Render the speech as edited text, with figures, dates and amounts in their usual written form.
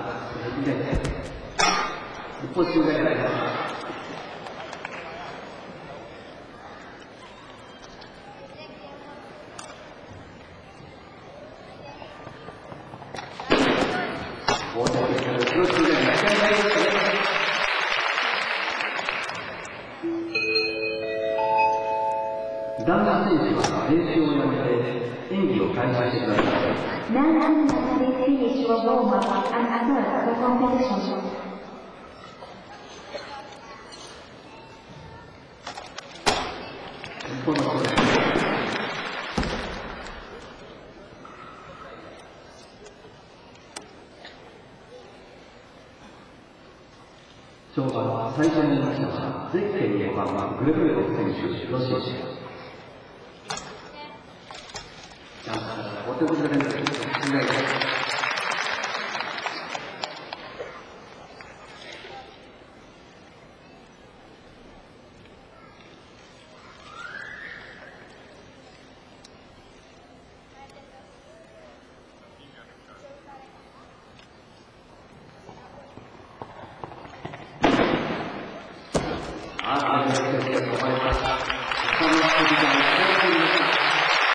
一方中がやられます。旦那選手は練習をやめて演技を開始してください。 Now let's finish your warm-up and start the competition. 日本の方です。勝負は最初に言いましたが、ゼッケン4番はグレブレコ選手、ロシア氏。お手元で見てください。ありがとうございました。